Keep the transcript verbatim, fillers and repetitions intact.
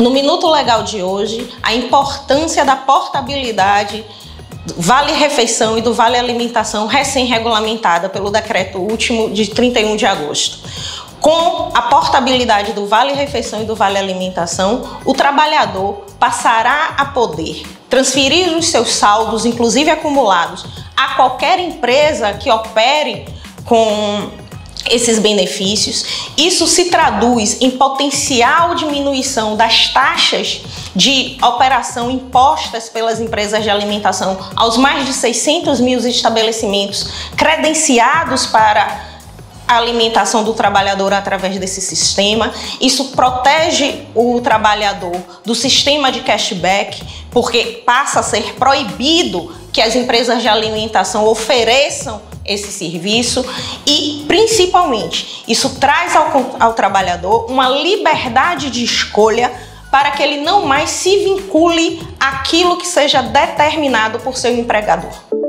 no Minuto Legal de hoje, a importância da portabilidade do Vale Refeição e do Vale Alimentação recém-regulamentada pelo decreto último de trinta e um de agosto. Com a portabilidade do Vale Refeição e do Vale Alimentação, o trabalhador passará a poder transferir os seus saldos, inclusive acumulados, a qualquer empresa que opere com esses benefícios. Isso se traduz em potencial diminuição das taxas de operação impostas pelas empresas de alimentação aos mais de seiscentos mil estabelecimentos credenciados para a alimentação do trabalhador através desse sistema. Isso protege o trabalhador do sistema de cashback, porque passa a ser proibido que as empresas de alimentação ofereçam esse serviço e, principalmente, isso traz ao, ao trabalhador uma liberdade de escolha para que ele não mais se vincule àquilo que seja determinado por seu empregador.